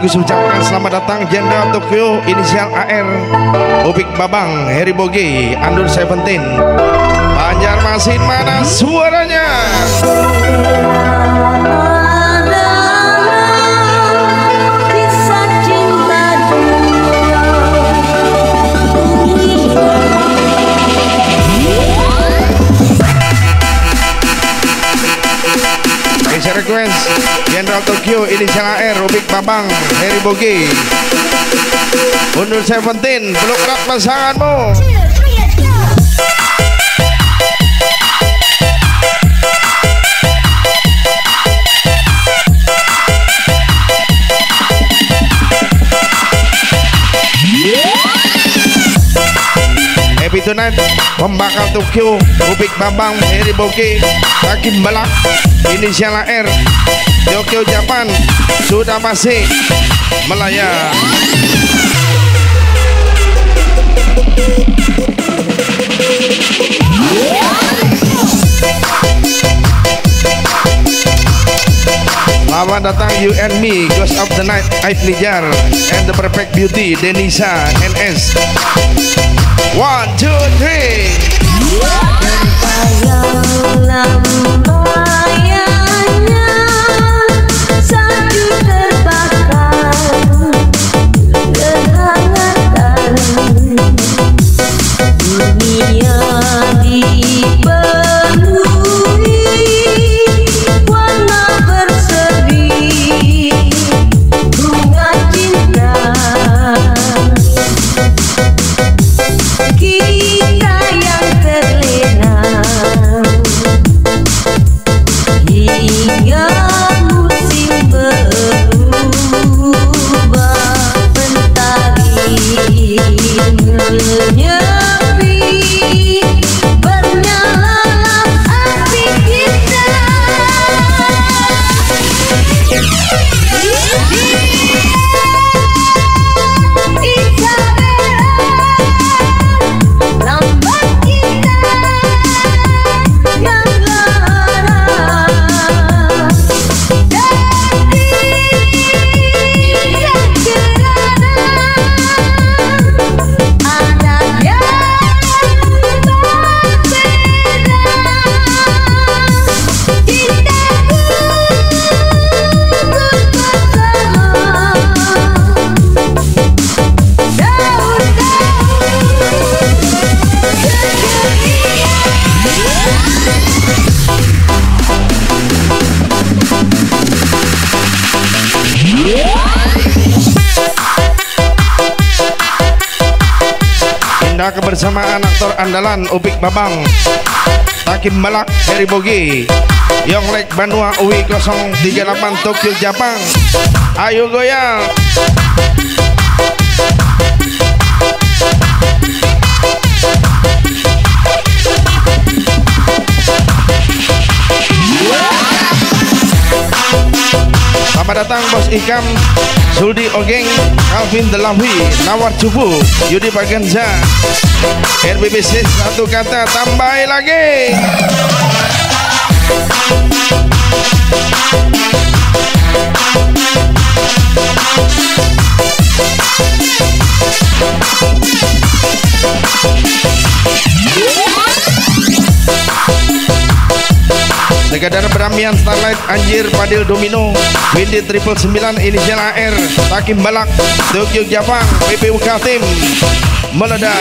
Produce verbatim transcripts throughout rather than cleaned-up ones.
sekaligus ucapkan selamat datang Jenderal Tokyo inisial A R, Upik Babang, Heri Boge, Andur Seventeen. Banjarmasin mana suaranya? Request Jenderal Tokyo inisial A R, Upik Babang, Heri Boge, Andur Seventeen. Peluk erat pasanganmu. Happy tonight, pembakal Tokyo, Upik Babang, Heri Boge, Hakim Balak, inisial A R, Tokyo Japan, sudah pasti melayang. Selamat datang You and Me, Ghost of the Night, Aib Nijar, and the Perfect Beauty, Denisa N S. One, two, three. Kebersamaan aktor andalan Upik Babang, Hakim Balak, Heri Boge, Yonglek Banua U I nol tiga delapan Tokyo Jepang. Ayo goyang. Selamat datang Bos Ikam, Suldi Ogeng, Calvin Delawi, Nawar Cupu, Yudi Bagenza, R B B C satu kata tambah lagi. Sekadar Beramian Starlight, Anjir Padil Domino, Windy Triple Sembilan inisial A R, Hakim Balak, Tokyo Jepang, P P U Kaltim meledak.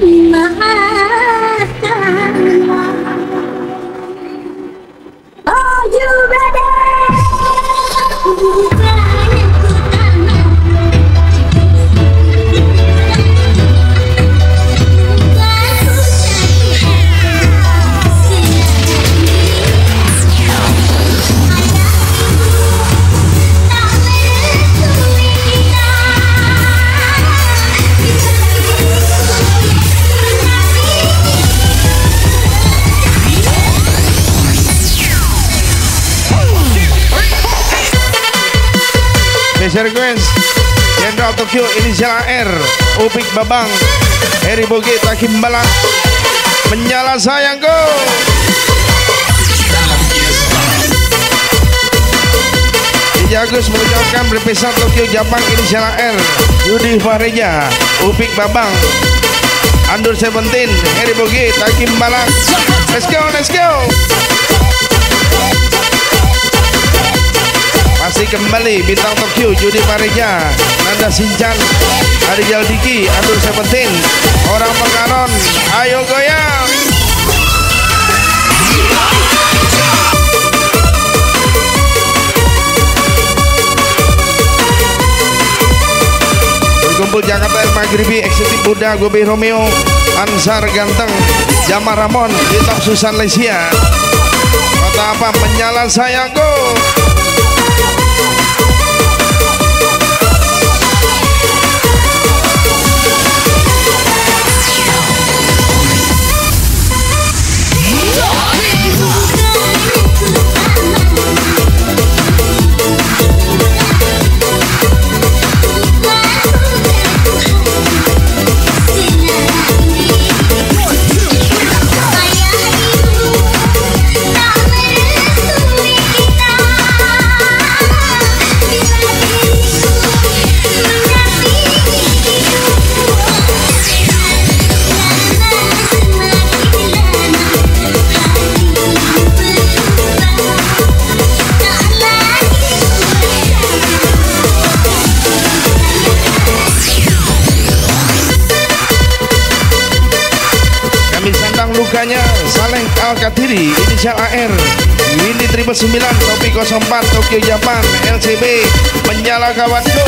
Oh Special request Jenderal Tokyo Inisial A R, Upik Babang, Heri Boge Takim Balak, Menyala Sayangku. Agus mengucapkan berpisah Tokyo Jepang Inisial A R, Yudi Fareja, Upik Babang, Andur Seventeen, Heri Boge Takim Balak. Let's go, let's go. Masih kembali bintang Tokyo Yudi Fareja, Nanda Sinchan, Arijal Diki, Andur Seventeen, Orang Pengaron, ayo goyang. Berkumpul Jakarta El Maghribi, Eksekutif Buddha, Gobi Romeo, Ansar Ganteng, Jamar Ramon, Hitap Susan Lesia. Kota apa? Menyala Sayangku. Lukanya Saleh Al-Katiri, Inisial A R, Windy Triple sembilan, Topi nol empat, Tokyo Jepang, L C B, Menyala Kawanku.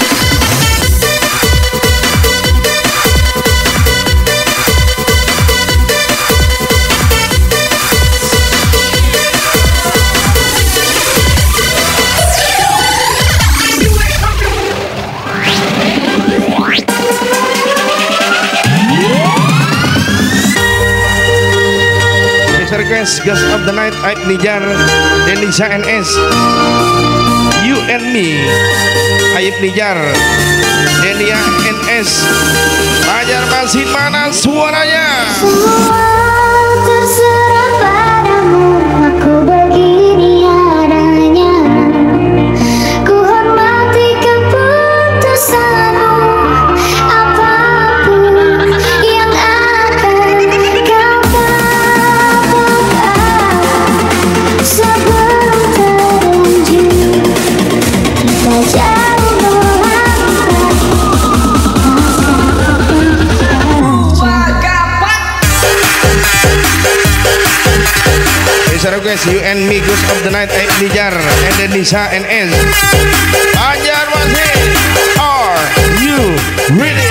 Request Ghost of the Night, Aib Nijar, Denisa N S, You and Me, Aib Nijar, Denia N S, Fajar Masin, mana suaranya? Semua terserah padamu, aku begini adanya. Ku hormati keputusanmu, apapun yang akan kau sebelum terlanjur kita jauh melangkah. Bisa request You and Me, Ghost of the Night, Aib Nijar, and Denisa N S. Fajar Masin, are you ready?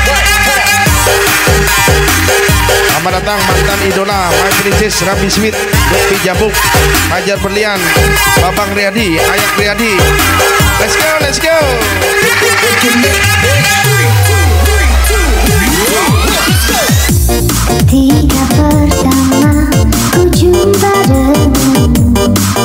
Selamat datang mantan idola My Princess Rabi Smith, Lutfi Jabuk, Fajar Berlian, Babang Riyadi, Ayak Riyadi. Let's go, let's go. Ketika pertama ku jumpa denganmu,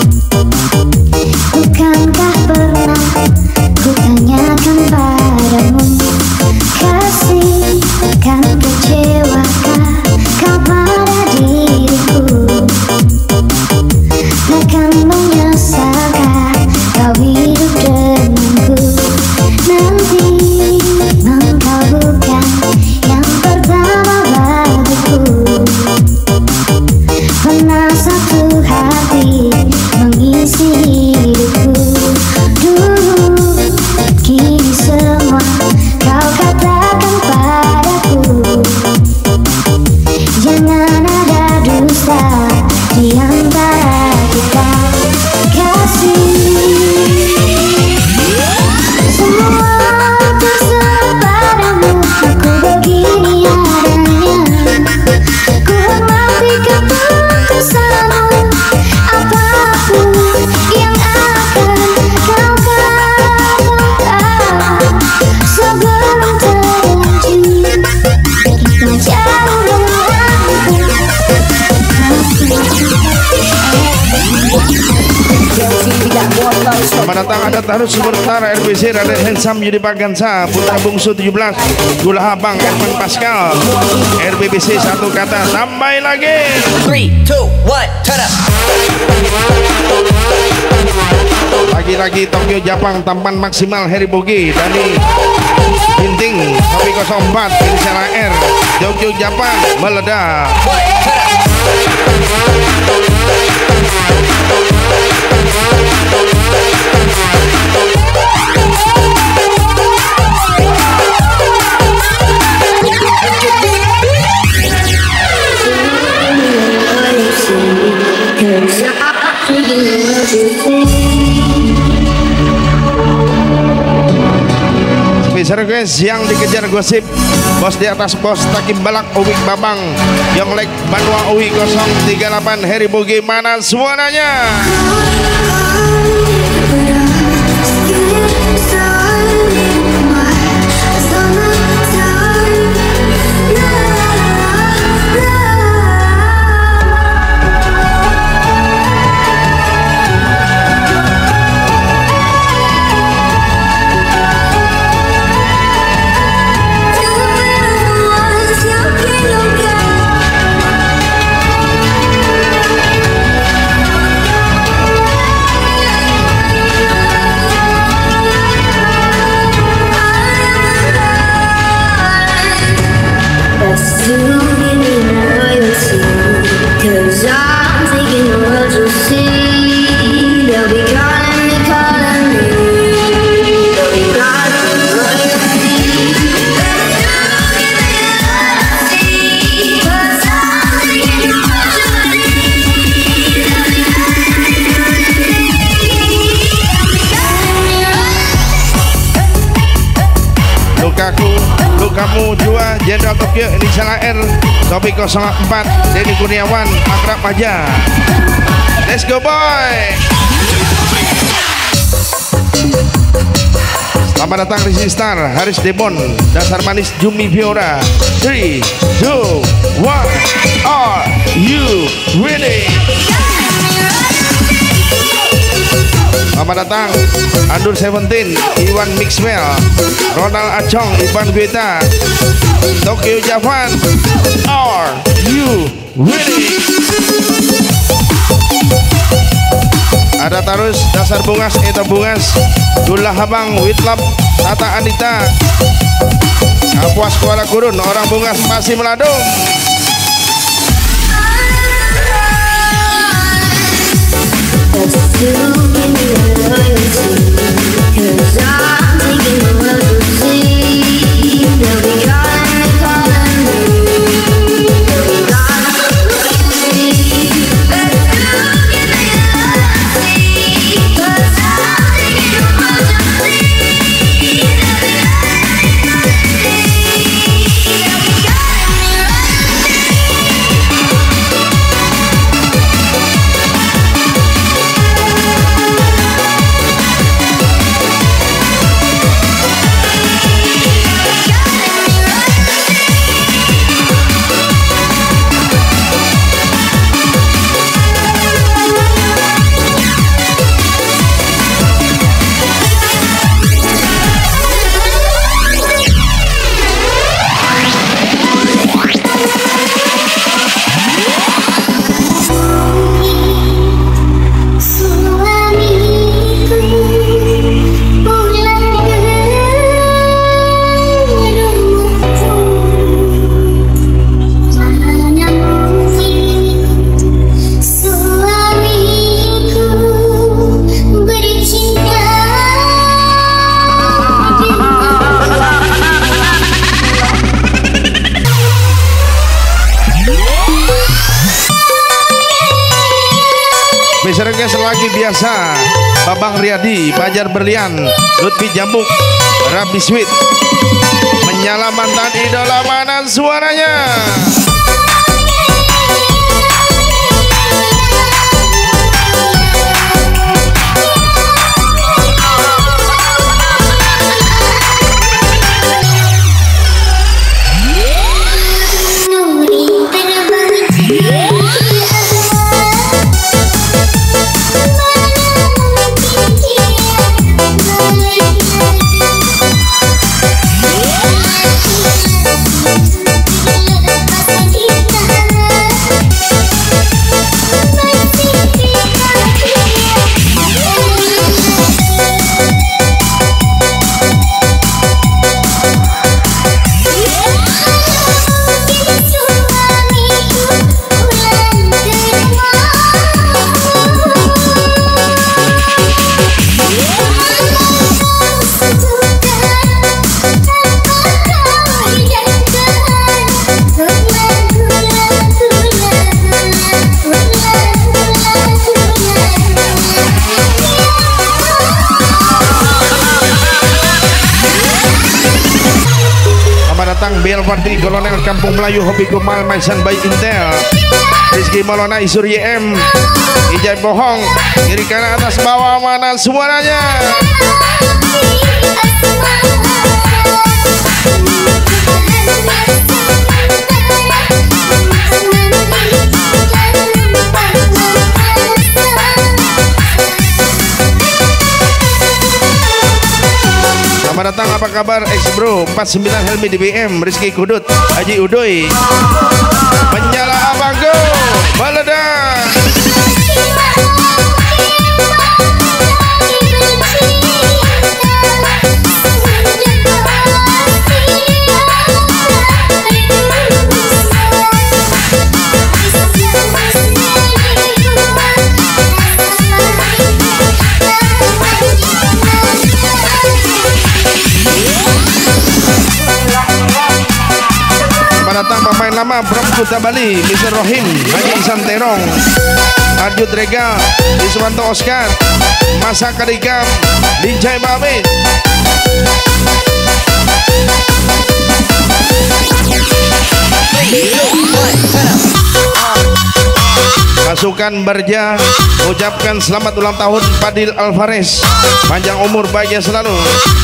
bukankah pernah ku tanyakan padamu, kasih kan kecewakah kau pada diriku, takkan menyesalkan kau hidup denganku. Nanti engkau bukan yang pertama bagiku, pernah satu Selamat datang ada Tarus Sementara R B C Raden Hensam Yudi Pagansa Putra Bungsu tujuh belas Gula Habang Edmund Pascal R B B C satu kata tambah lagi three, two, one, turn up. Lagi-lagi Tokyo Jepang tampan maksimal Heri Bogi Dani Binting Kopi nol empat Inisial R Tokyo Jepang meledak. Spesial guys yang dikejar gosip bos di atas bos Takim Balak Uwik Babang Yonglek Banua Uwi nol tiga delapan Heri Bogi mana suaranya. Kamu dua Jenderal Tokyo Inisial R Kopi nol empat Denny Kurniawan akrab aja. Let's go boy. Selamat datang Rizky Star Haris Demon Dasar Manis Jumi Fiora three, two, one Are you ready? Selamat datang Andur Seventeen Iwan Mixwell Ronald Acong Ivan Beta Tokyo Japan. Are you ready? Ada Tarus Dasar Bungas Eta Bungas Gula Habang Witlap Tata Anita Kapuas Kuala Kurun Orang Bungas masih meladung. Misalnya selagi biasa Babang Riyadi, Fajar Berlian, Lutfi Jambuk, Rabi Sweet menyala mantan idola mana suaranya. datang Bel Party Kolonel Kampung Melayu Hobi Kumal Maisan by Intel Rizky Maulana Isur Y M Ijai Bohong kiri kanan atas bawah mana suaranya. Selamat datang, apa kabar ex bro empat puluh sembilan Helmi D B M Rizky Kudut Haji Udoy menyala abangku meledak. Datang pemain lama from Kuta Bali mister Rohim Haji Isan Terong Arjut Regal Iswanto Oscar Masa Karikam Dijai Babin. Pasukan Barja ucapkan selamat ulang tahun Fadil Alvarez, panjang umur bahagia selalu.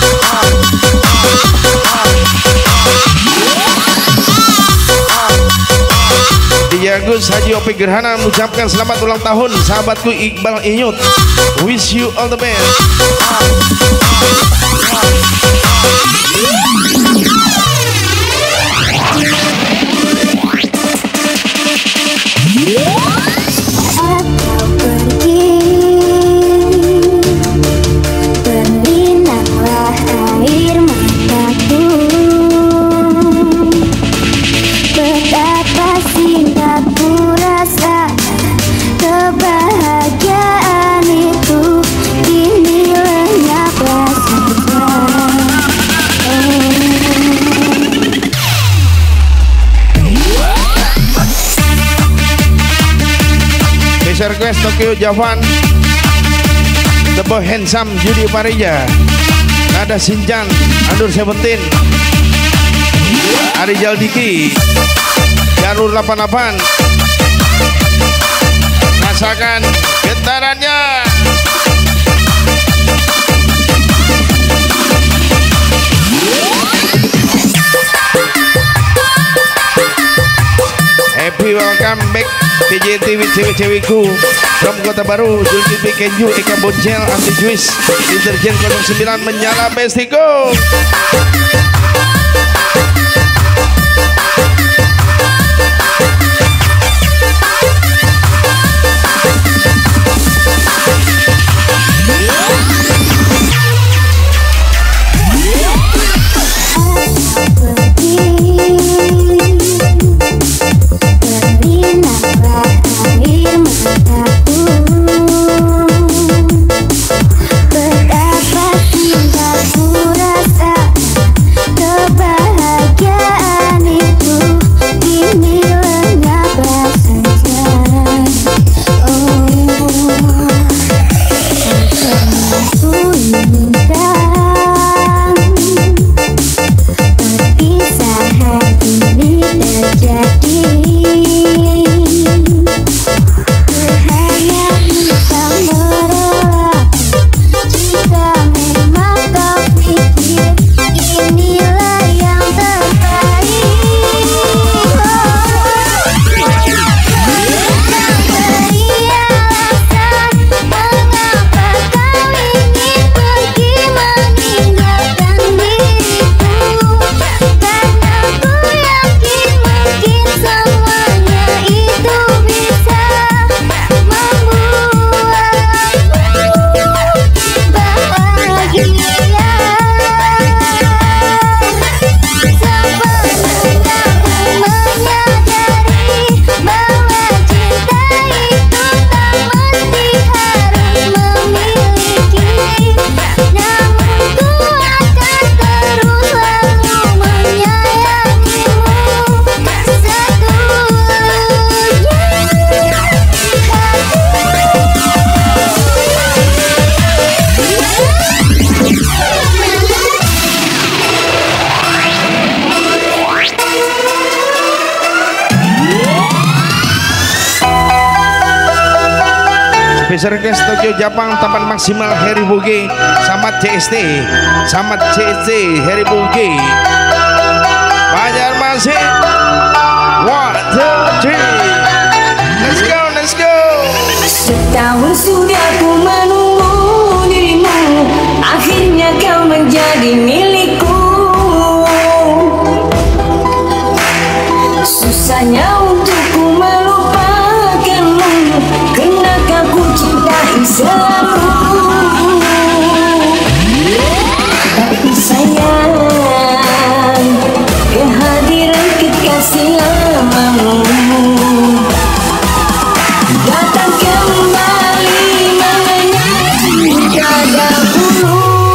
Diagus Haji Opi Gerhana mengucapkan selamat ulang tahun sahabatku Iqbal Inyut. Wish you all the best. Request Tokyo Javan The Boy Handsome Judi Parija Nada Sinjan Andur Seventeen Arijal Diki Jalur delapan puluh delapan rasakan getarannya. Happy welcome back P J T V cewek-cewekku from Kota Baru, Zulkifli Kenju, Eka Boncel, Anti Juice, Deterjen nol sembilan menyala Bestigo. Betapa cintaku rasa Special request Tokyo Jepang Taman Maksimal Heri Buge Samat C S T Samat C S T Heri Buge Banjarmasin. One, two, three. Let's go, let's go. Setahun sudah ku menunggu dirimu, akhirnya kau menjadi milikku. Susahnya untuk ku melupakanmu, karena kau ku cintai selalu. Tapi sayang, kehadiran kekasih lamamu datang kembali mengenai pada dulu.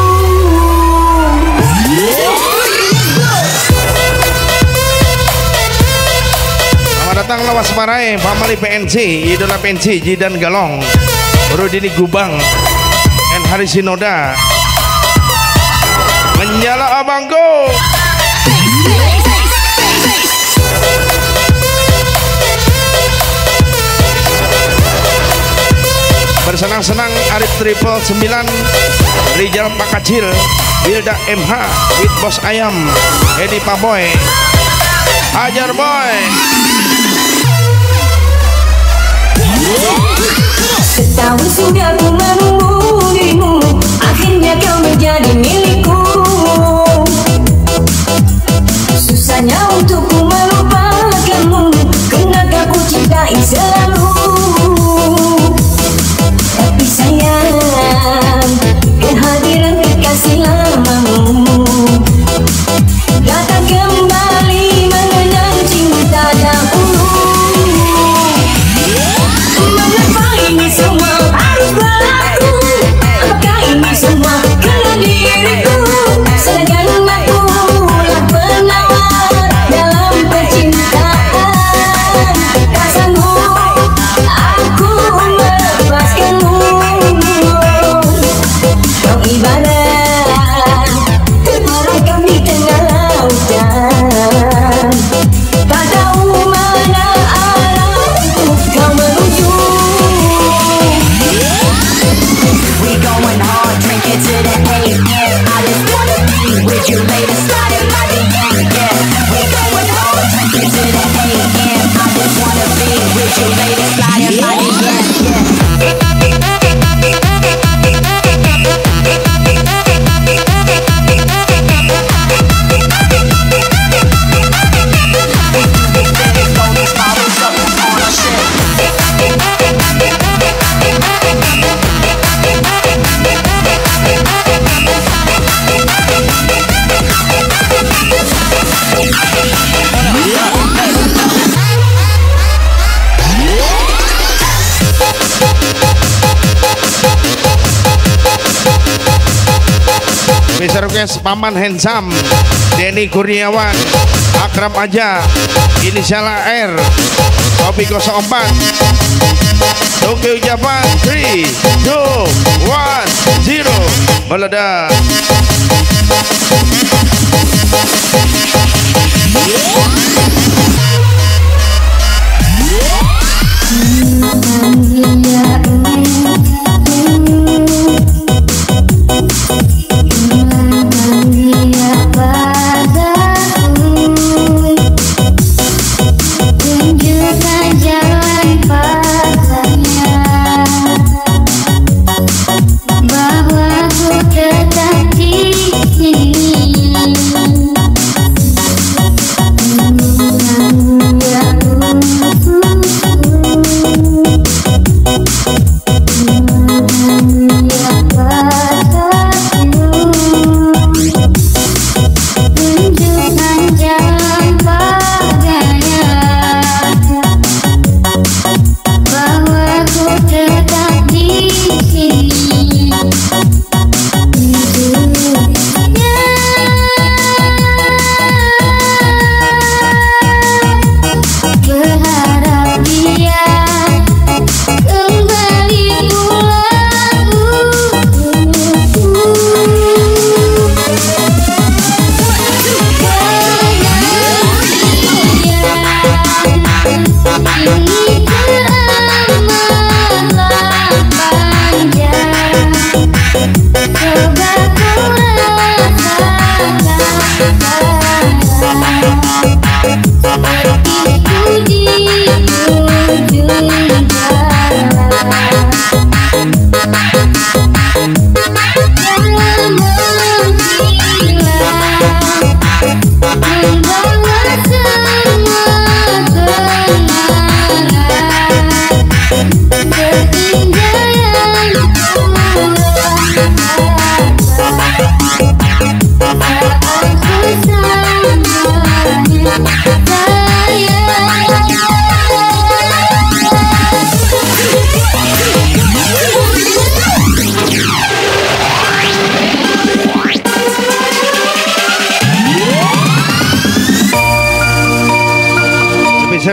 Selamat datang lawas marae Family P N C Idola P N C Jidan Galong Rudini Gubang dan Hari Sinoda Menyala abangku. Bersenang-senang Arif Triple sembilan Rijal Pakacil Bilda M H with Bos Ayam Edi Paboy Hajar Boy. Setahun sudah ku menunggu dirimu, akhirnya kau menjadi milikku. Susahnya untuk ku melupakanmu, karena kau ku cintai selalu. Tapi sayang, kehadiran kekasih lamamu datang kembali mengenang cinta dahulu. Mengapa ini semua harus berlaku? Apakah ini semua karena diriku? Sedangkan aku lah penawar dalam percintaan. Tak sanggup aku melepaskanmu. Kau ibarat terperangkap di tengah lautan, tak tahu mana arah untuk kau menuju. We going hard, drink it to the A M. I just wanna be with you later, starting my D M. Yeah, we going hard, drink it to the A M. I just wanna be with you later, sliding my D M. Yeah. Bisa request Paman Handsome Denny Kurniawan Akrab Aja Inisial R Kopi nol empat Tokyo Jepang three, two, one, zero meledak. Tunjukkan jalan pasanya, bahwa ku tetap di sini.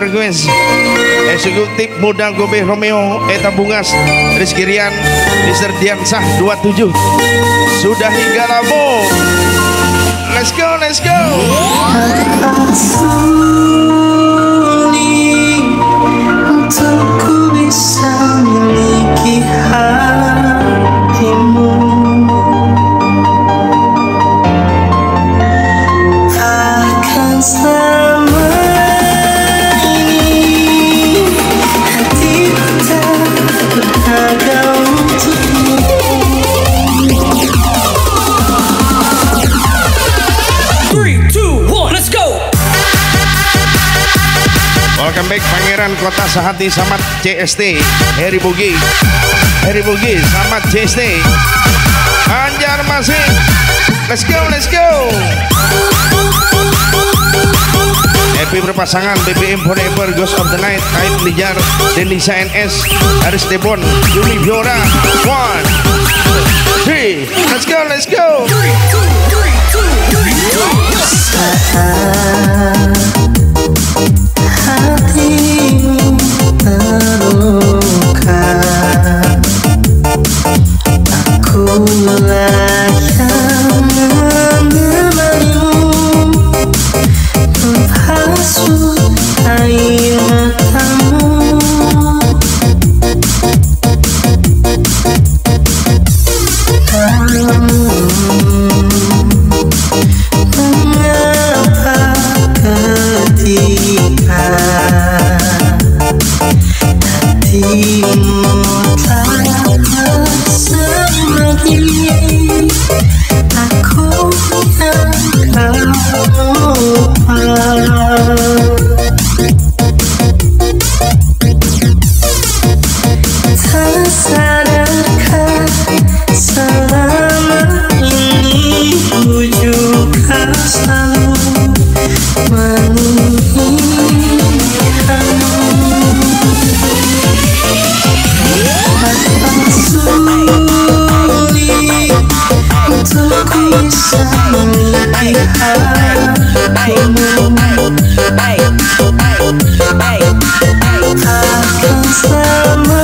Special request eksekutif muda Gobe Romeo Eta Bungas Rizky Rian Mister Diansah dua puluh tujuh sudah hingga labo. Let's go, let's go. Untukku bisa miliki hatimu, akan selama ini hatiku tak berharga untukmu. Three, two, one, let's go. Welcome back Pangeran Kota Sehati sama C S T Heri Bugi Heri Bugi sama C S T Anjar masih. Let's go, let's go. Happy berpasangan B B M Forever Ghost of the Night Aib Lijar Denisa N S Haris Debon Yumi Biora. One three. Let's go, let's go. Three, two, three, two, three, two. Hatimu terluka, akulah yang menemanimu, menghasut air matamu. Mengapa ketika hatimu tak bersemakin, aku yang kau lupa. Tak sadarkah selama ini ku juga selalu menginginkanmu. Apa sulit untukku bisa memiliki hatimu, akan selama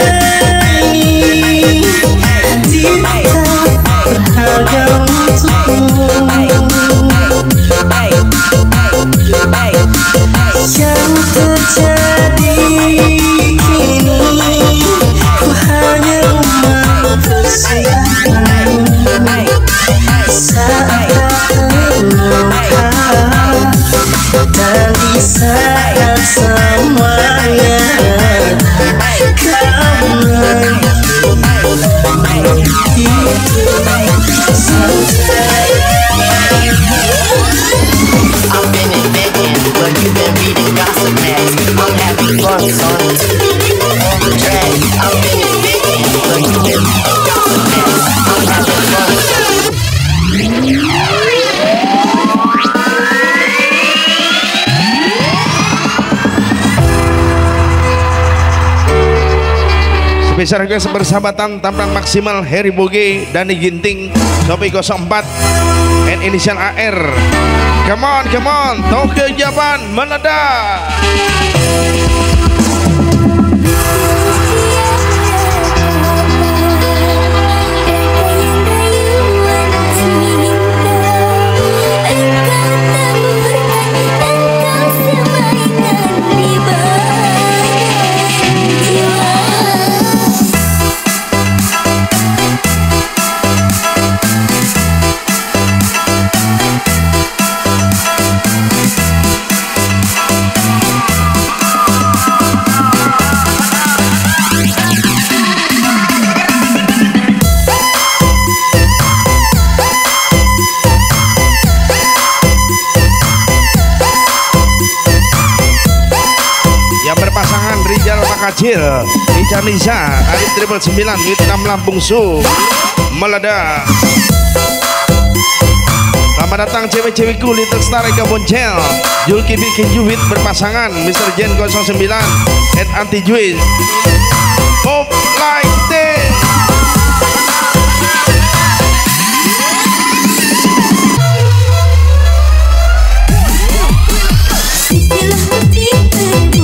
ini hati tak berharga untukmu. Yang terjadi kini, ku hanya mampu sayangmu saat terluka, dan di saat semuanya kau pergi, itu selesai. I've been inventing, but you've been reading gossip mags. I'm having fun, son. On the track. I've been inventing, but you've been reading gossip mags. I'm having fun. Spesial request bersahabatan tampang maksimal Heri Boge Dani Ginting Kopi nol empat and inisial A R. Come on, come on, tahu kejaban meledak. Kacil Ica Nisa Arif Triple sembilan Vietnam Lampung Su meledak. Selamat datang cewek-cewekku Little Star Eka Boncel Julki Bikin Juwit berpasangan Mister Jen nol sembilan Ed Anti Juwit Pop like this. Istilah hati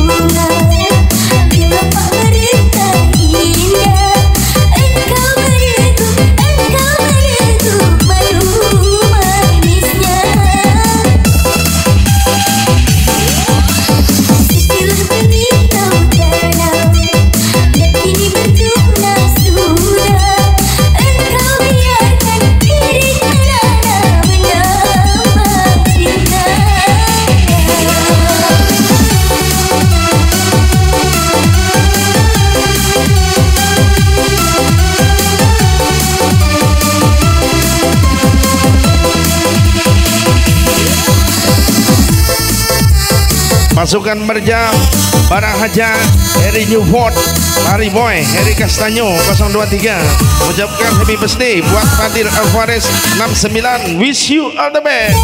pasukan Merja, Barang Haja, Harry Newport, Larry Boy, Harry Castanyo nol dua tiga mengucapkan happy birthday buat Fadil Alvarez enam sembilan. Wish you all the best.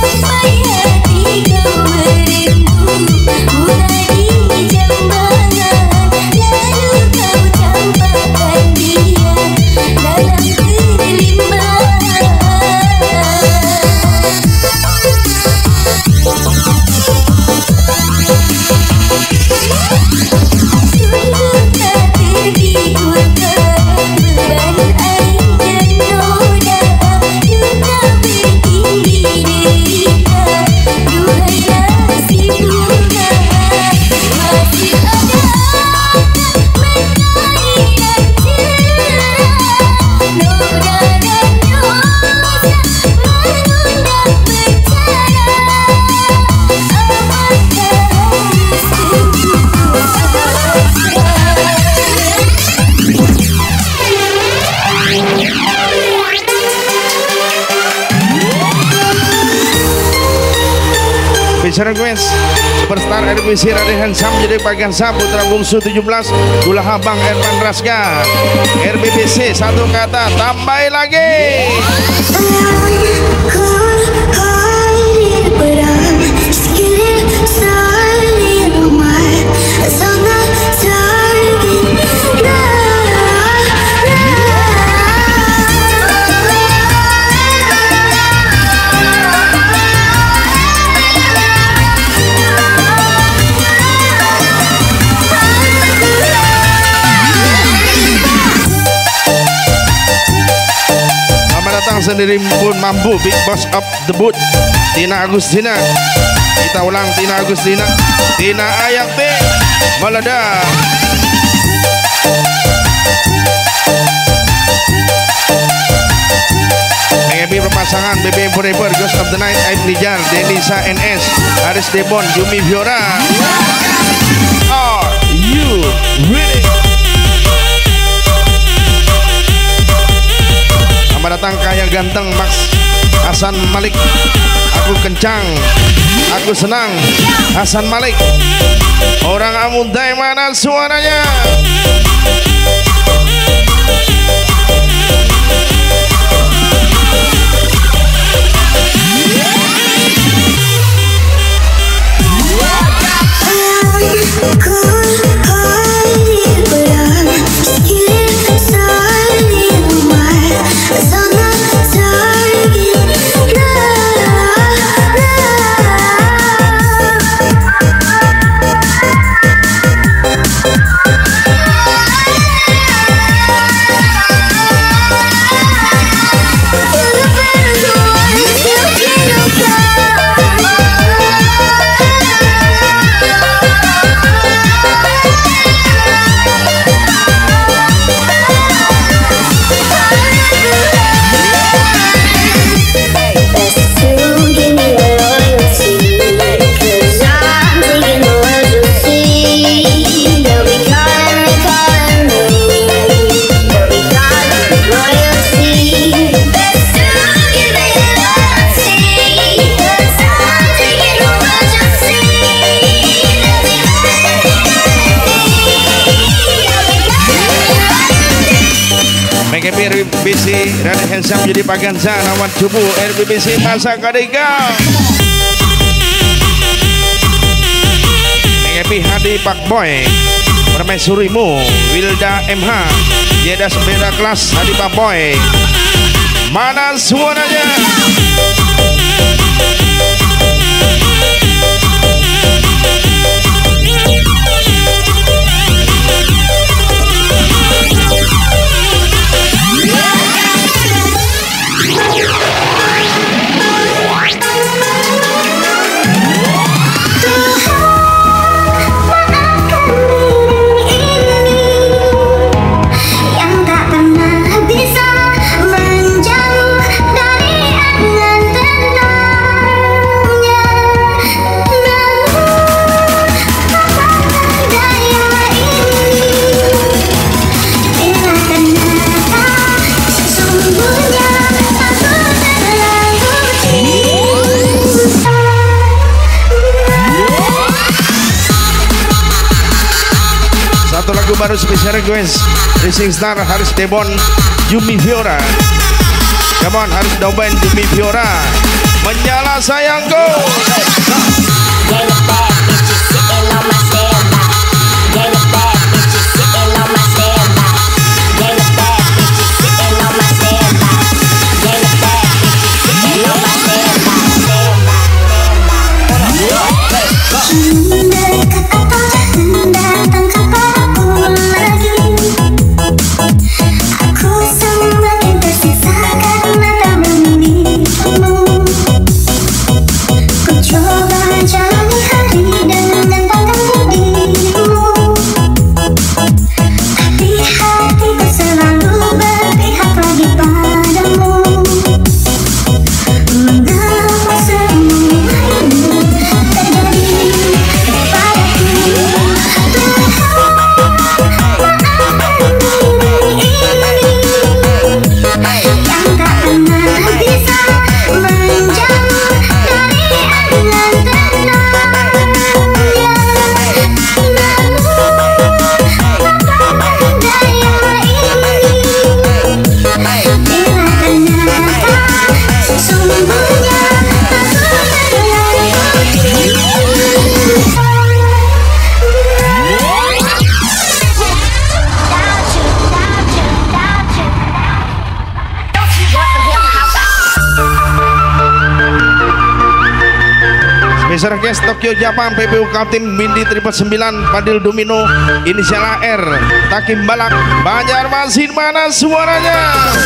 Request Superstar R B C Raden Hansam jadi bagian Sam Putra Bungsu tujuh belas Gula Habang Erpan Raska R B B C satu kata tambah lagi. Sendiri pun mampu Big Boss of the Boot Tina Agustina. Kita ulang Tina Agustina, Tina Ayakti meledak. Mengepi perpasangan B B M Forever, Ghost of the Night, Aib Nijar, Denisa N S, Haris Debon, Yumi Fiora. Are you ready? Selamat datang kaya ganteng Max Hasan Malik. Aku kencang, aku senang. Hasan Malik. Orang Amuntai mana suaranya? R B B C Raden Hansam jadi Paganza Nawan Cubu R B B C Masa Kadega Mengepi Hadi Pak Boy Permaisurimu Wilda M H Jeda sepeda kelas Hadi Pak Boy. Mana suaranya? Yang tak pernah bisa menjauh dari angan baru spesial request Racing Star Haris Debon Jumi Fiora. Come on, Haris Doben Jumi Fiora. Menyala sayangku. Request Tokyo Jepang P P U Kapten Mindi Triple sembilan Padil Domino inisial A R Takim Balak Banjarmasin, mana suaranya?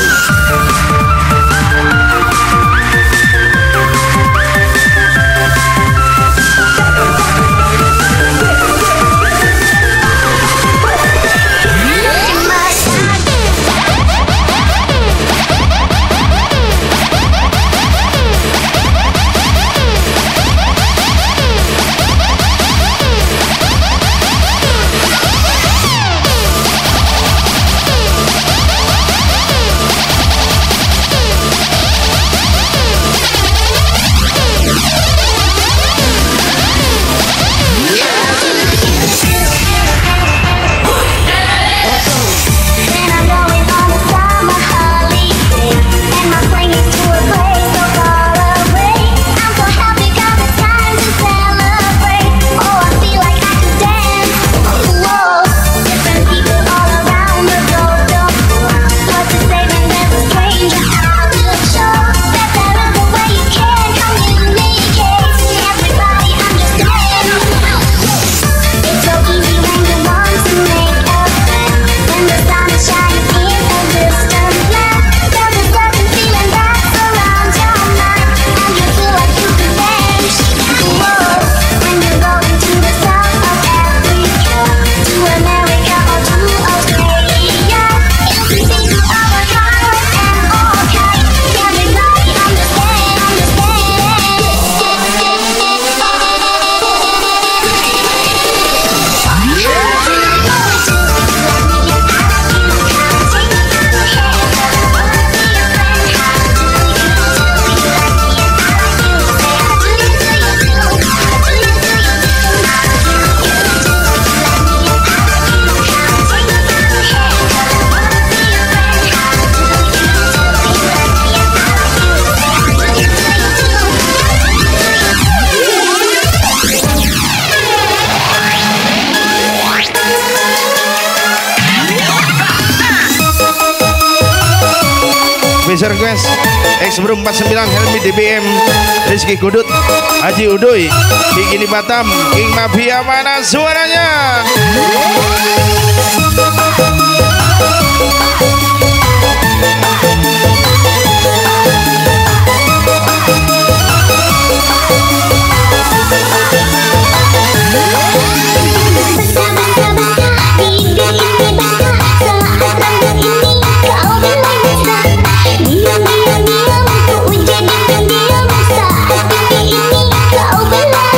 Request X Bro empat sembilan Helmi D B M Rizky Kudut Haji Udoy Bikini Batam King Mafia, mana suaranya?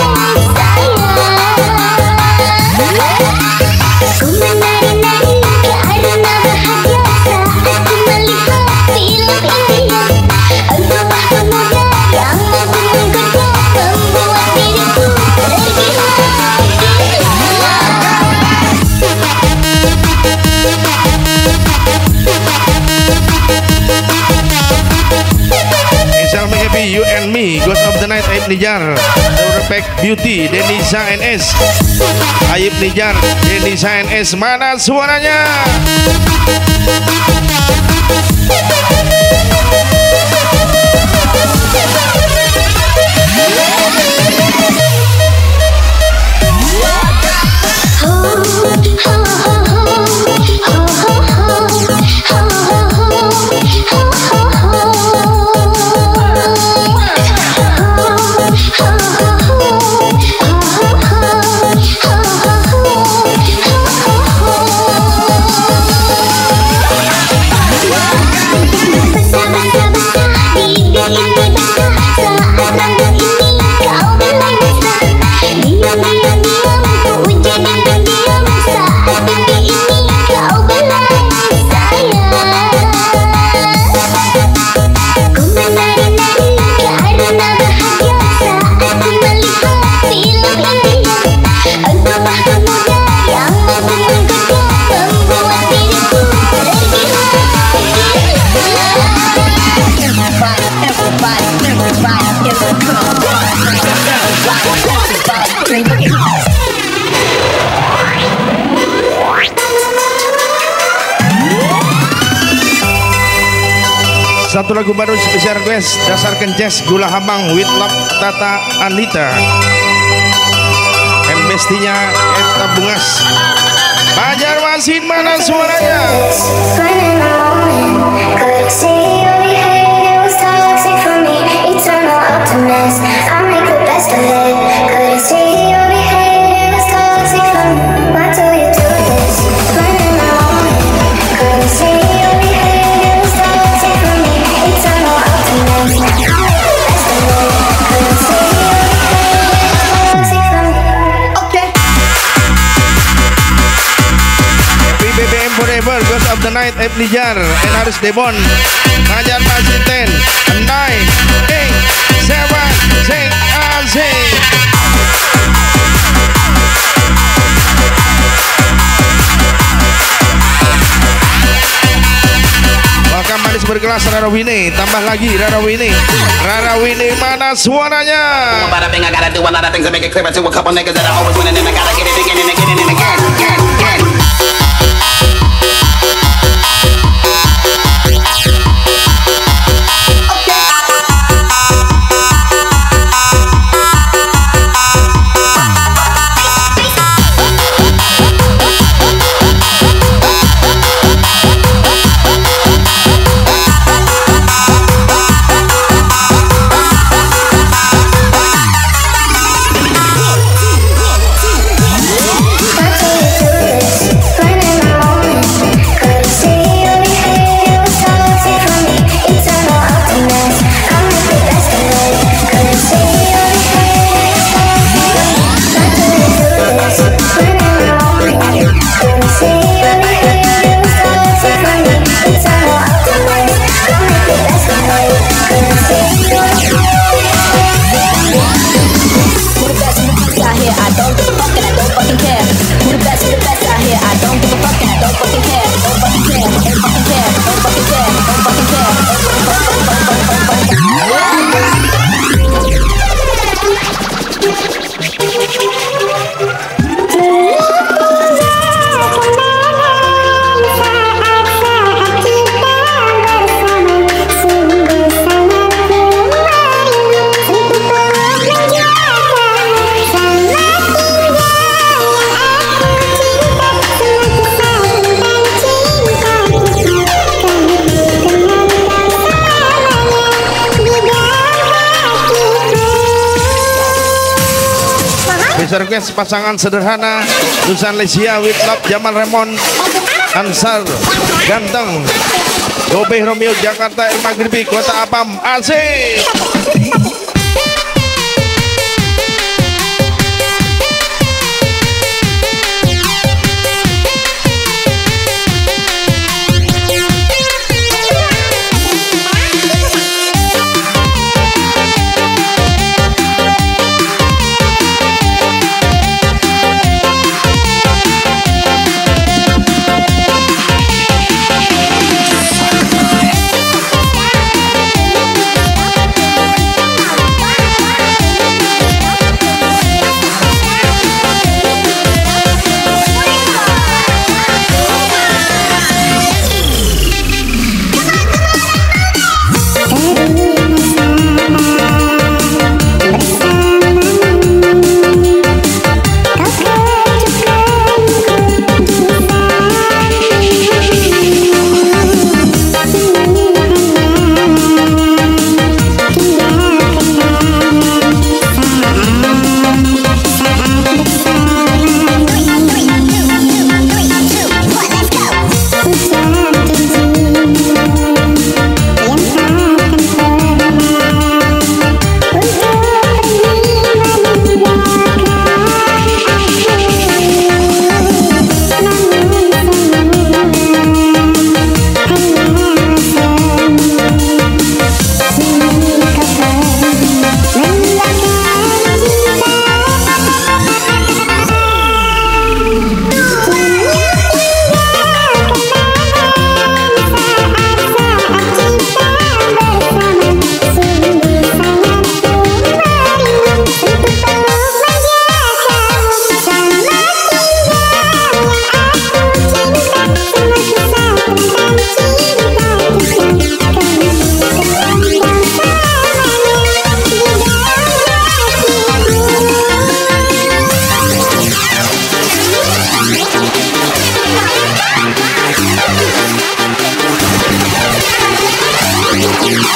Ku menari-nari Happy You and Me, Ghost of the Night Aib Nijar, The Perfect Beauty Denisa N S, Aib Nijar, Denisa N S, mana suaranya? Satu lagu baru spesial request dasarkan jazz Gula Habang with Love Tata Anita and bestinya Eta Bungas. Banjarmasin mana suaranya? Forever, Ghost of the Night, Aib Nijar, and Haris Debon. Banjarmasin ten, nine, eight, seven, six, six. Welcome manis berkelas Rara Wini, tambah lagi Rara Wini. Rara Wini mana suaranya? But I think I gotta do a lot of things to make it clear to a couple niggas that I always win, and then I gotta get it again and again and again, again, again. Request pasangan sederhana Susan Lesia with Love Jamal Remon Ansar Ganteng Gobeh Romeo Jakarta El Maghribi Kota Apam Asik.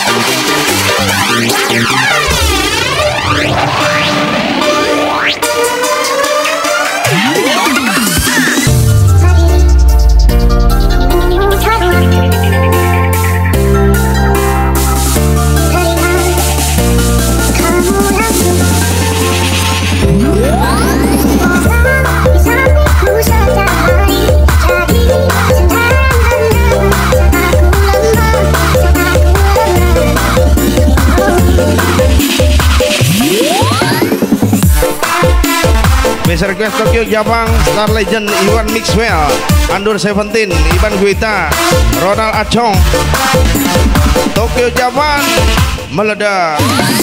Special request Tokyo Jepang Star Legend Iwan Mixwell, Andur Seventeen, Iban Guita, Ronald Acong. Tokyo Jepang meledak.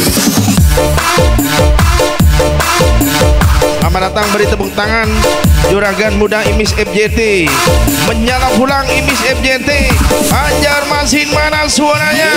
Selamat datang, beri tepuk tangan Juragan Muda Imis F J T. Menyala pulang Imis F J T. Banjarmasin mana suaranya?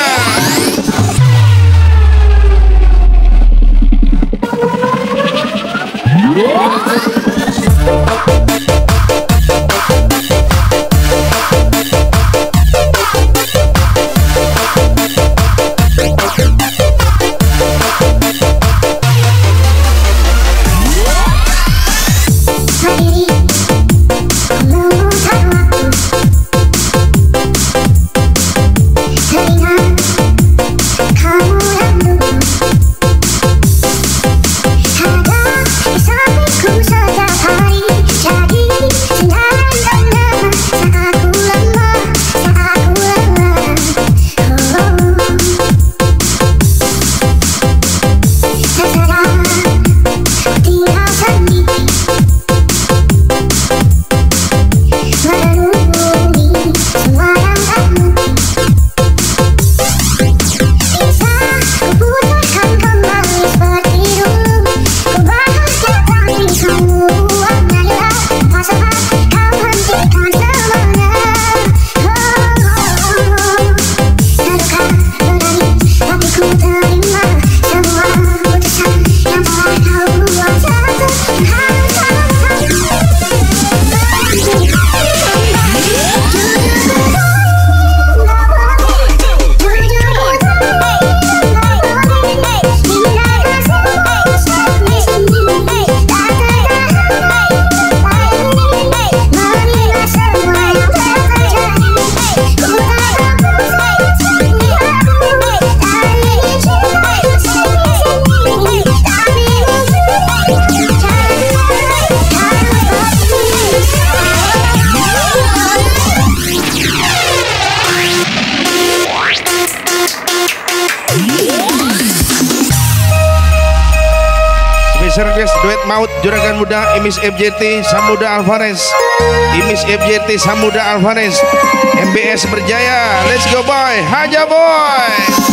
Request duet maut Juragan Muda Imis F J T Samuda Alvarez. Imis F J T Samuda Alvarez. M B S berjaya. Let's go boy. Haja boy.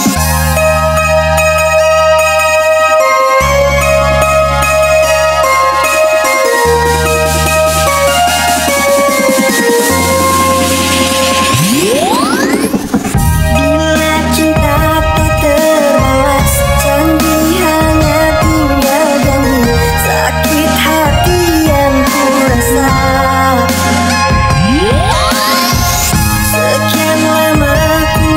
Sekian lama ku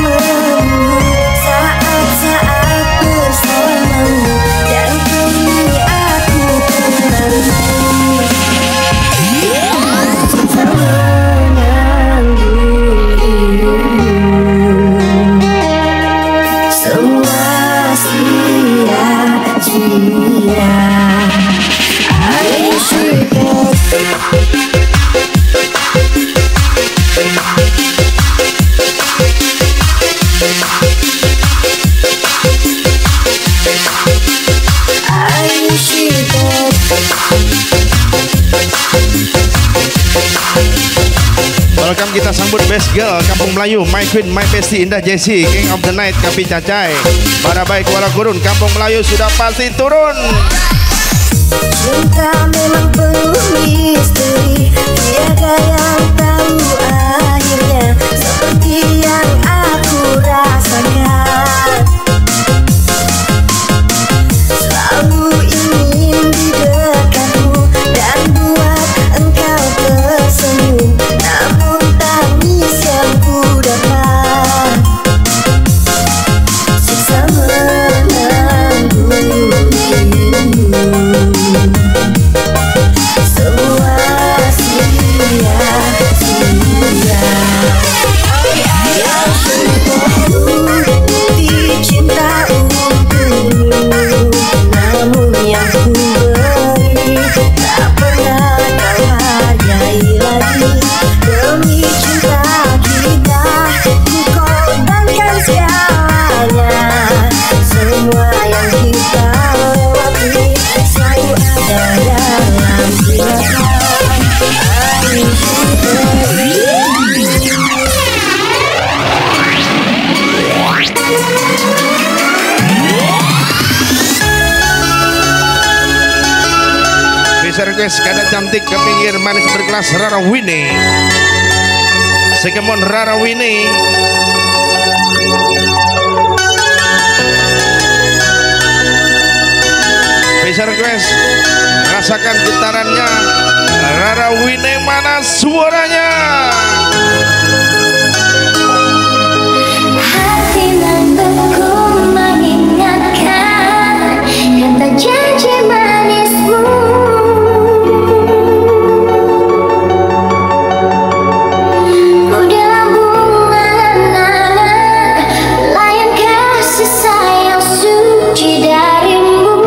Welcome, kita sambut best girl Kampung Melayu, My Queen, My Bestie, Indah Jessie, King of the Night, Kapi Cacai, Barabai, Kuala Gurun. Kampung Melayu sudah pasti turun. Cinta memang penuh misteri, tiada yang tahu akhirnya, seperti yang aku rasakan. Selalu ingin di dekatmu dan buat engkau tersenyum, namun tangis yang ku dapat Special request kada cantik ke pinggir manis berkelas Rara Winnie. Sekemon Rara Winnie. Special request, rasakan getarannya Rara Winnie, mana suaranya? Hati membeku mengingatkan kata janji manismu. Ku dalam bunga lanangan, layan kasih sayang suci darimu.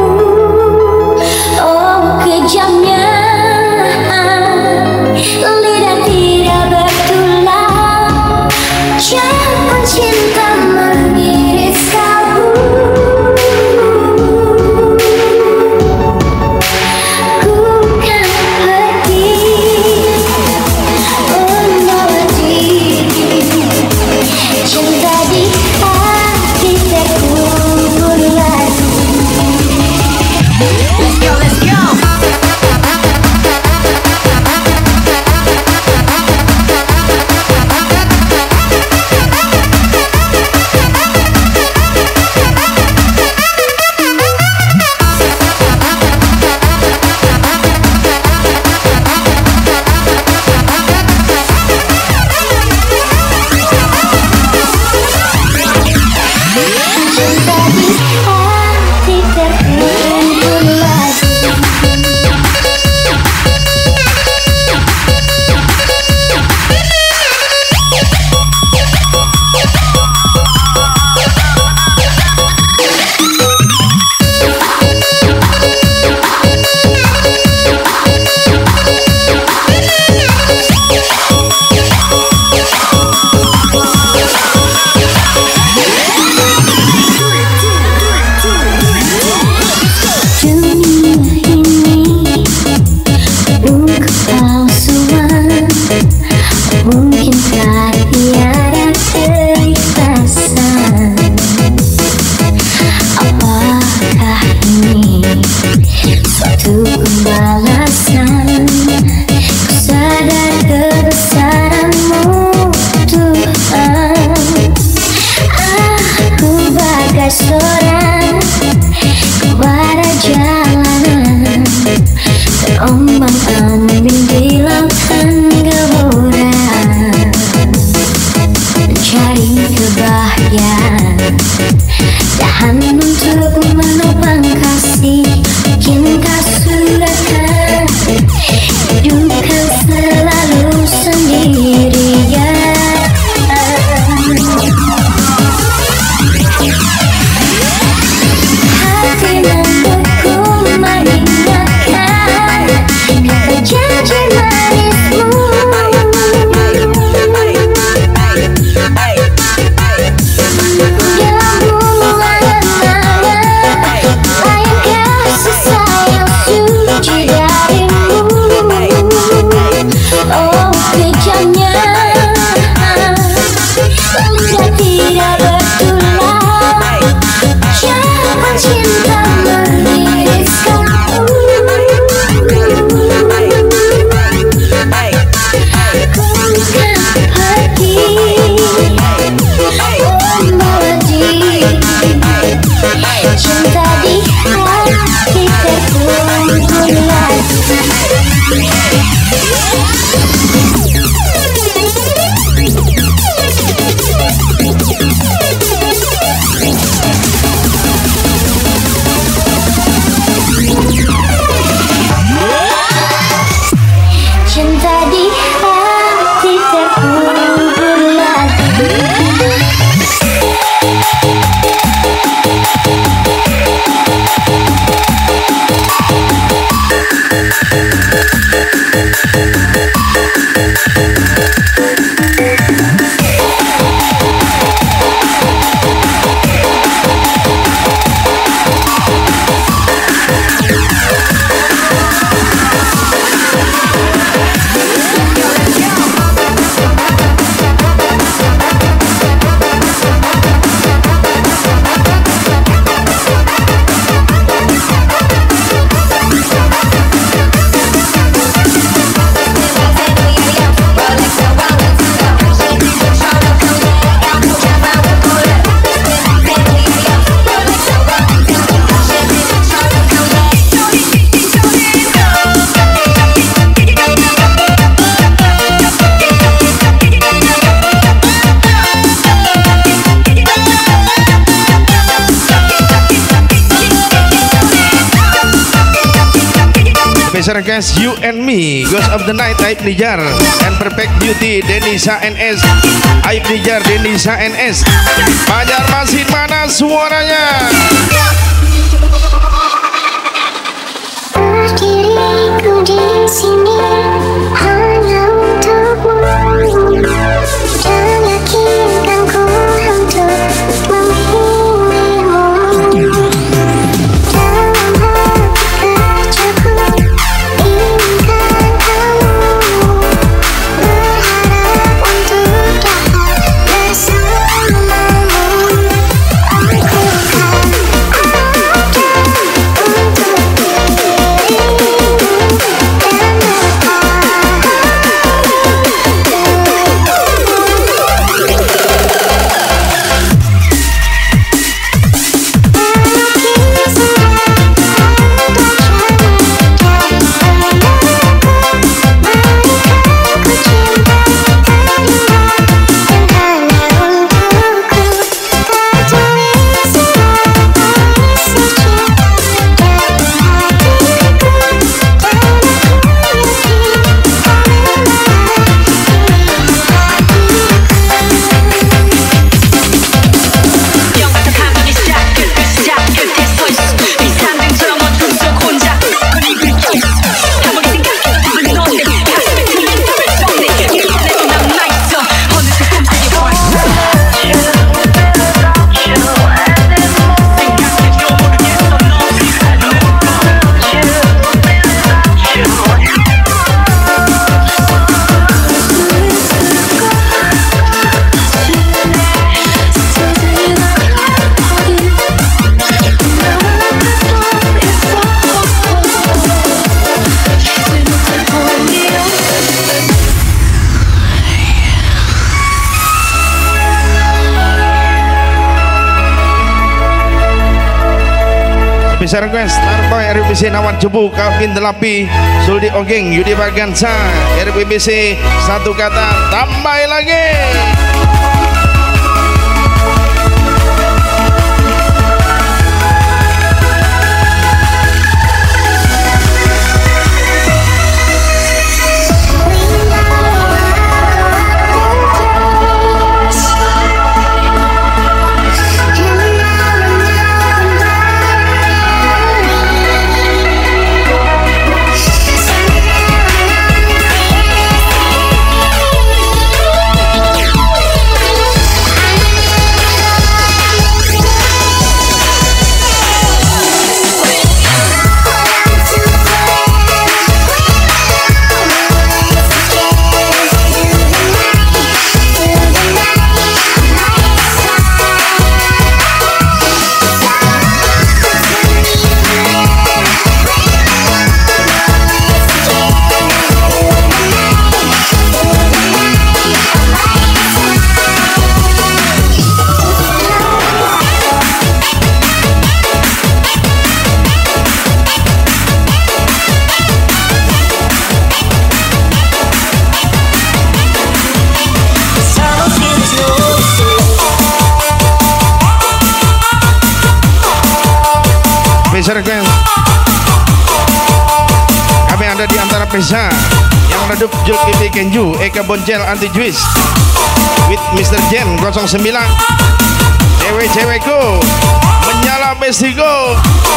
Oh kejamnya lidah tidak bertulang, jangan cinta mengiris kalbu. Ku kan pergi membawa diri, cinta di hati terkubur lagi. Let's go, let's go. Cinta di hati terkubur lagi. Dunia ini penuh kepalsuan, mungkinkah tiada keikhlasan? Apakah ini suatu pembalasan? Ku sadar kebesaranmu Tuhan. Aku bagai seorang kepada jalanan, terombang ambing di lautan gelora, mencari kebahagiaan, tahan untuk menopang kasih. Mungkinkah sudahkan hidupkan selalu sendirian? Hati membeku mengingatkan Special request You and Me, Ghost of the Night, Aib Nijar, and Perfect Beauty, Denisa N S, Aib Nijar, Denisa N S. Banjarmasin mana suaranya? Diriku di sini hanya untukmu, dan yakinkanku untuk memilihmu. Dalam hati kecilku inginkan kamu, berharap untuk dapat bersamamu. Aku kan ada untuk Special request Starboy R B C Nawan Cebu, Calvin Delapi, Suldi Ogeng, Yudi Bagansa, R B C satu kata tambah lagi. Special request kami ada di antara Pesa yang redup Julkipi Kenju, Eka Boncel Anti Juice with Mister Jen nol sembilan. Cewek-cewekku menyala bestiku.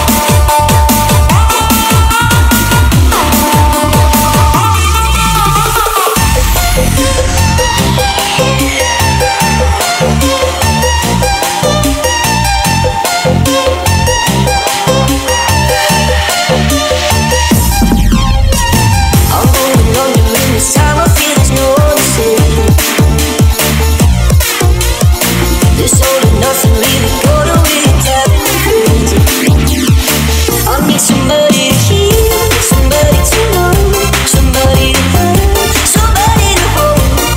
Somebody to hear, somebody to know, somebody to love, somebody to hold.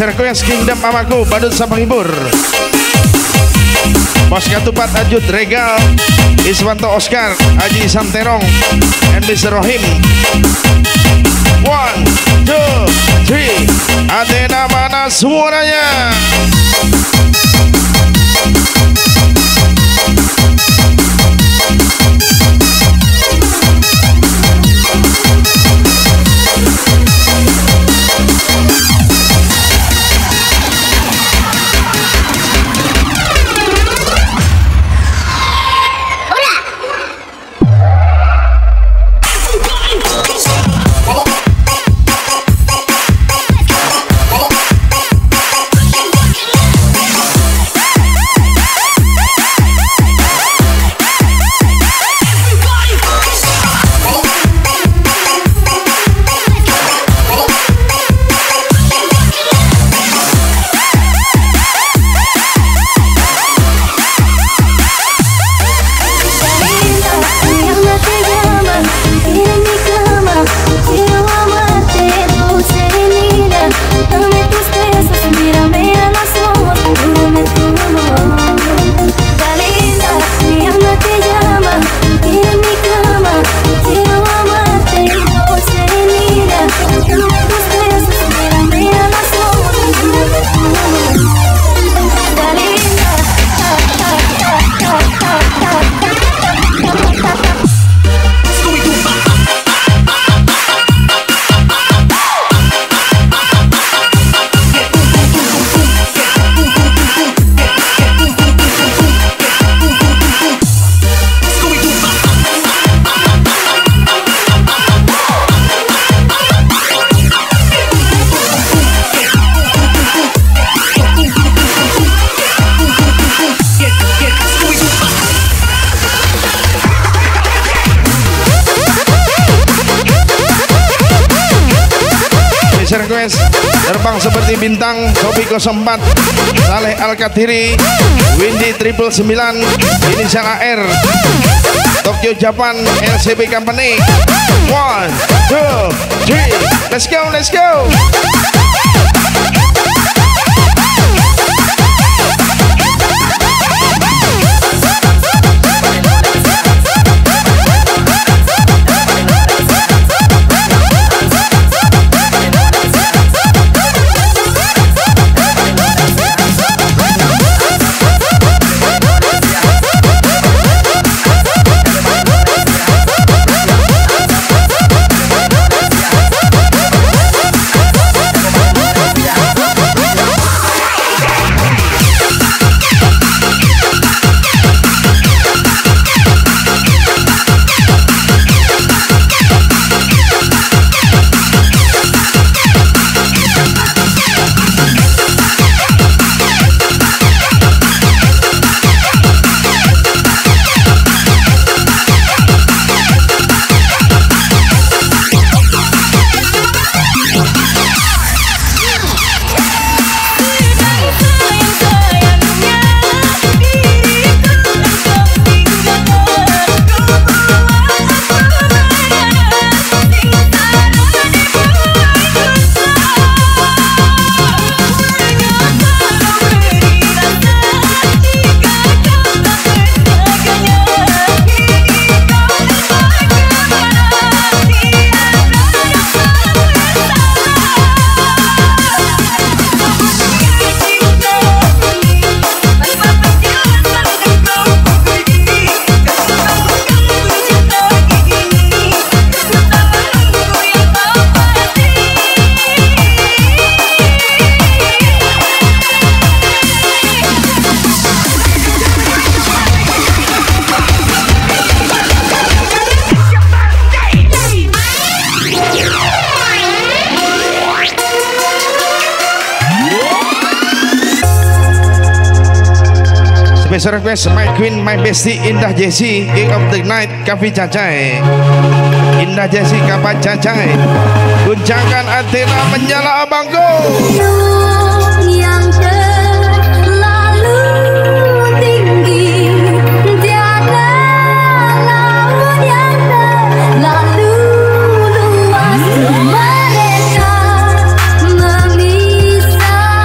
Special request Kingdom Amaku Badut Sapanghibur. Bos Katupat Ajud Regal, Iswanto Oscar, Haji Samterong, and mister Rohim. One, two, three. Athena mana suaranya? Request terbang seperti bintang Kopi nol empat Saleh Al-Katiri Windy triple sembilan Inisial A R Tokyo Japan L C B Company. One, two, three. Let's go, let's go. Special request my queen, my bestie Indah Jessie, King of the Night, Kavi Cacai. Indah Jessie, Kavi Cacai. Guncangkan antena menyala abangku. Yang terlalu tinggi, tiada laut yang terlalu luas. Mereka memisahkan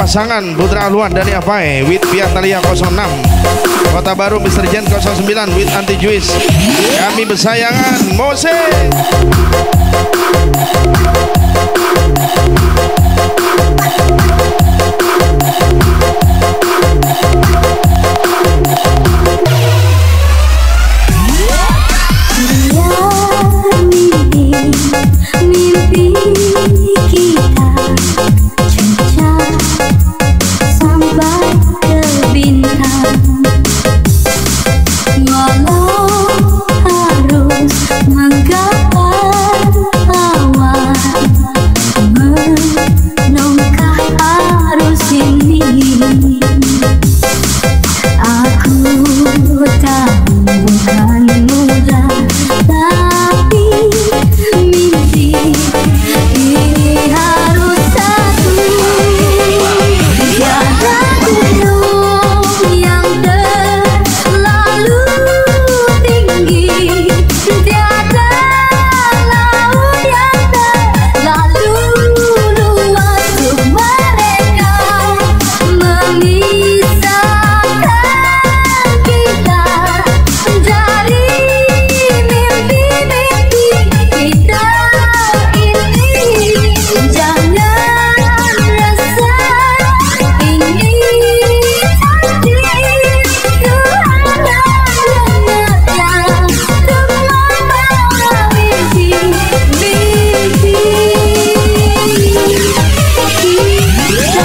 pasangan Putra Luan dari Apai with Piatalia nol enam, Kota Baru Mister Jen nol sembilan with Anti Juice. Kami bersayangan Mose. Mimpi kita cuca sampai ke bintang, walau harus menggapai awan, menongkah arus ini. Aku tahu bukan mudah, tapi mimpi ini harus satu. Tiada gunung yang terlalu tinggi, tiada laut yang terlalu luas untuk mereka memisahkan kita dari mimpi-mimpi kita ini. Jangan rasa ini takdir, Tuhan mengingatkan kemana mimpi-mimpi kita.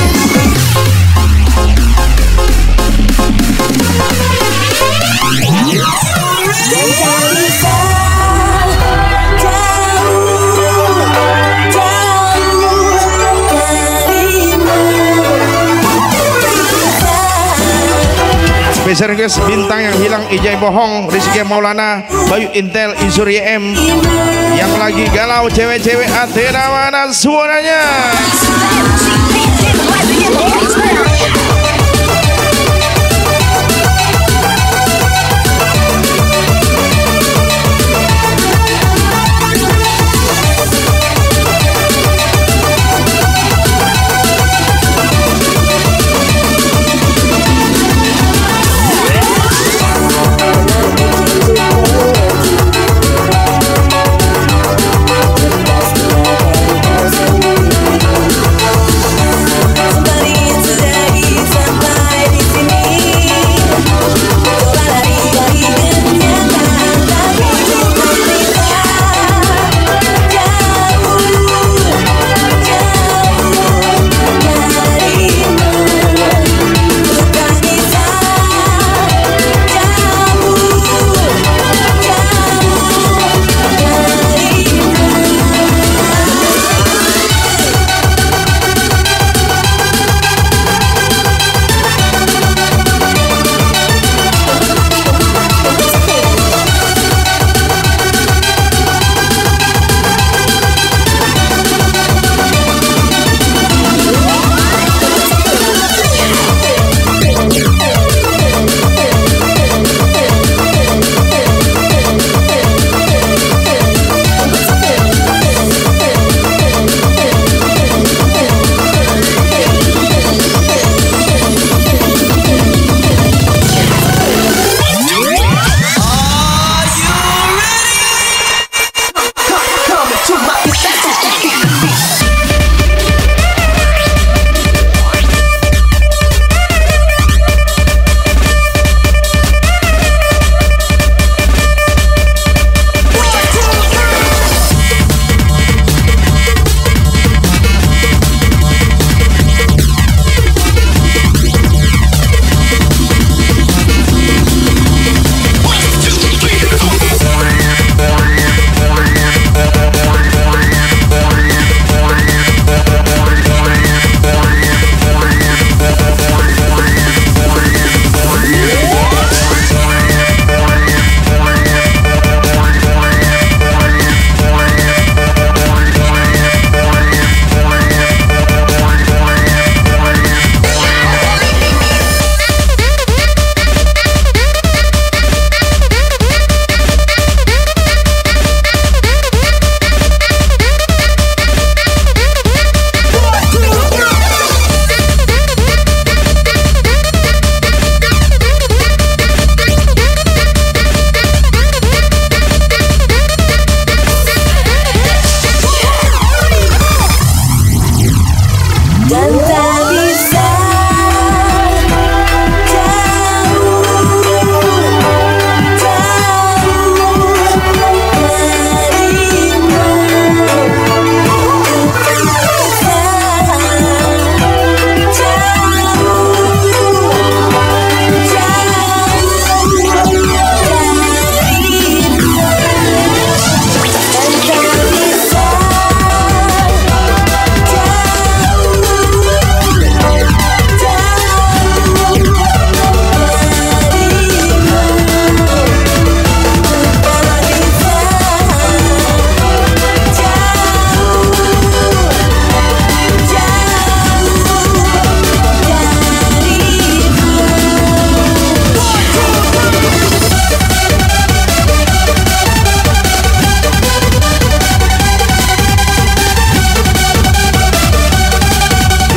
Spesial request bintang yang hilang Ijai Bohong, Rizky Maulana, Bayu Intel, Isuri M. Yang lagi galau cewek-cewek Athena, mana suaranya? Somebody into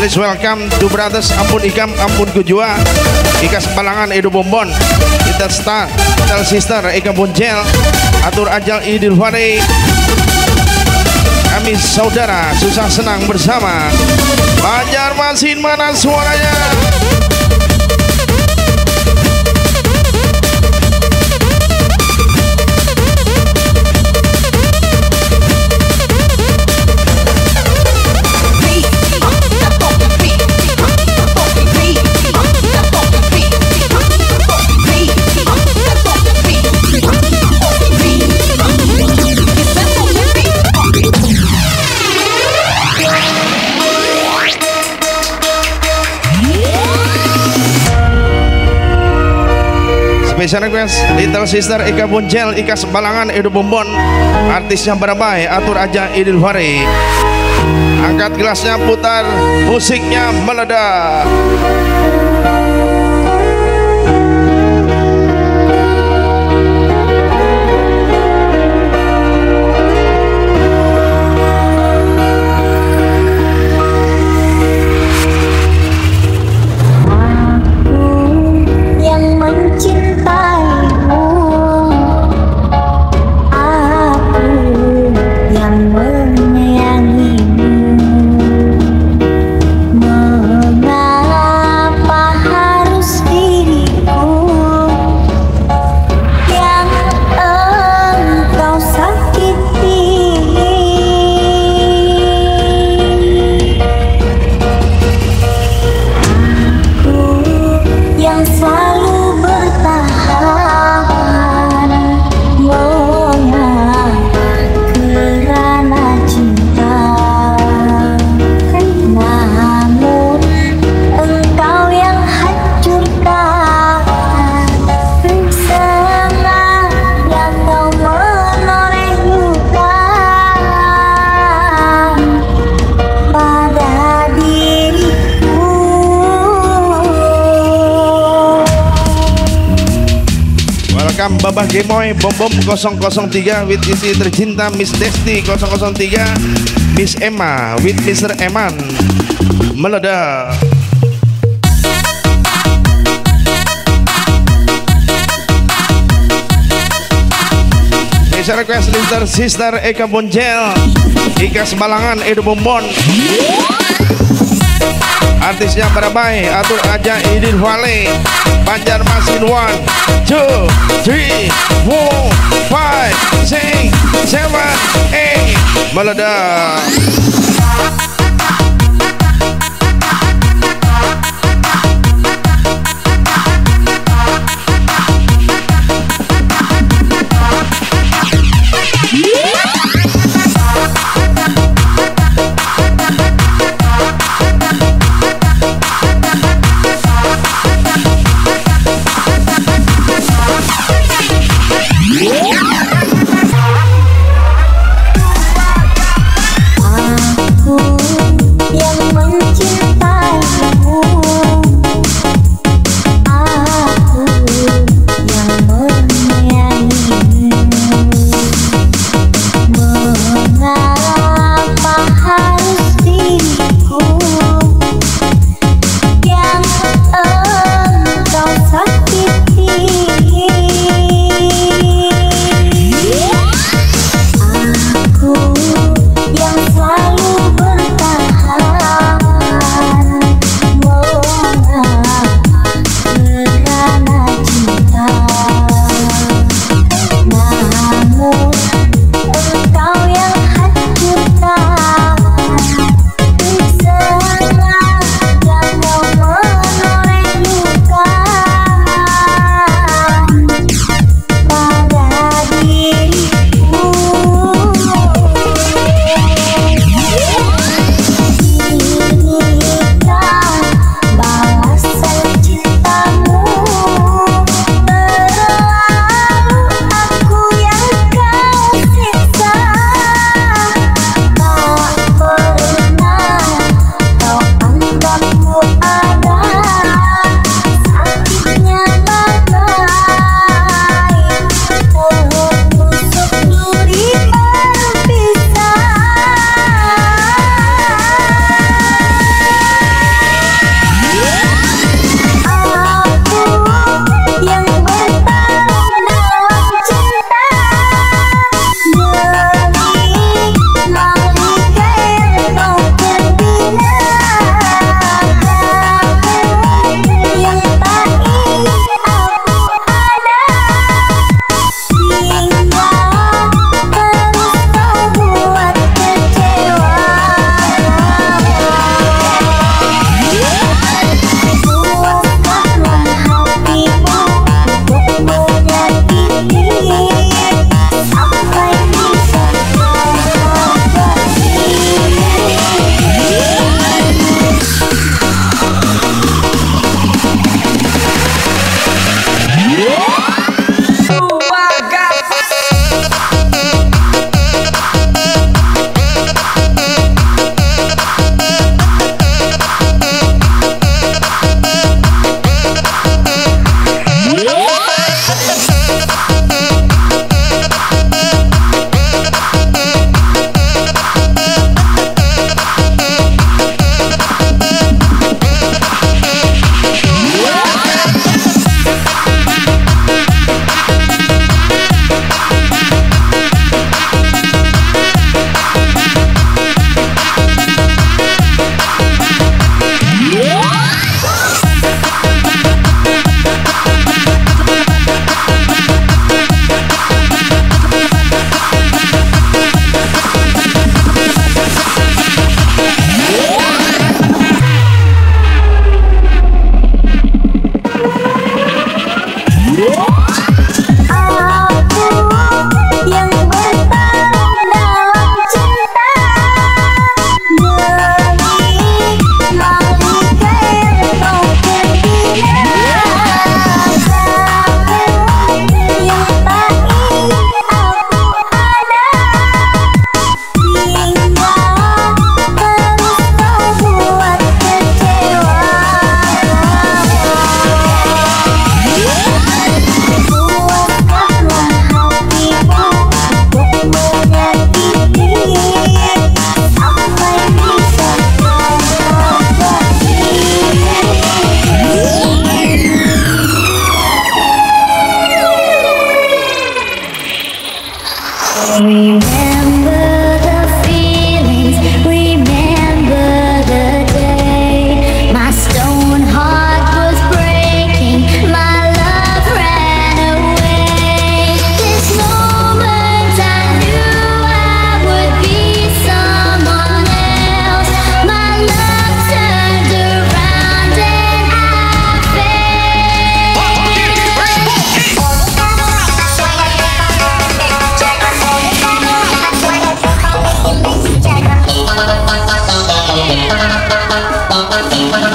Please welcome to brothers Ampun Ikam Ampun Kujua, Ikas Balangan Edo Bombon, Little Star, Little Sister Ika Bonjel, Atur Ajal Idul Fitri. Kami saudara susah senang bersama. Banjarmasin mana suaranya? Special request Little Sister Ika Bonjel, Ika Sebalangan Edo Bombon, artisnya Barabai, Atur Aja Idul Fitri. Angkat gelasnya, putar, musiknya meledak. Babah Gemoy Bom Bom nol nol tiga with isi tercinta Miss Desti nol nol tiga, Miss Emma with Mister Eman meledak. Special request Little Sister Eka Bonjel, Ika Sebalangan Edo Bombon, artisnya Barabai, Atur Aja Idul Fitri. Banjarmasin one, two, three, four, five, six, seven, eight, meledak. Aku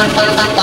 Thank